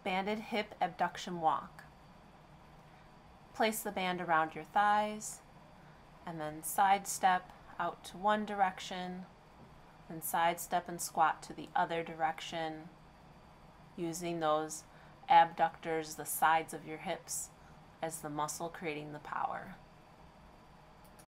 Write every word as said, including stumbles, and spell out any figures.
banded hip abduction walk. Place the band around your thighs and then sidestep out to one direction, then sidestep and squat to the other direction, using those abductors, the sides of your hips, as the muscle creating the power.